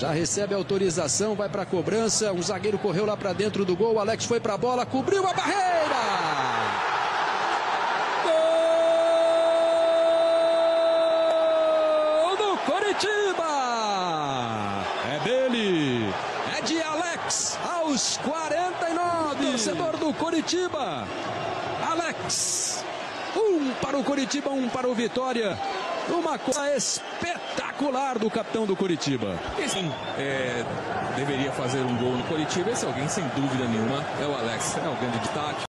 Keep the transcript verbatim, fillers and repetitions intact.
Já recebe autorização, vai para a cobrança. Um zagueiro correu lá para dentro do gol. O Alex foi para a bola, cobriu a barreira. Gol do Coritiba! É dele, é de Alex, aos quarenta e nove. Torcedor do Coritiba, Alex. Um para o Coritiba, um para o Vitória. Uma coisa espetacular do capitão do Coritiba. Quem é, deveria fazer um gol no Coritiba, esse alguém, sem dúvida nenhuma, é o Alex. É o grande destaque.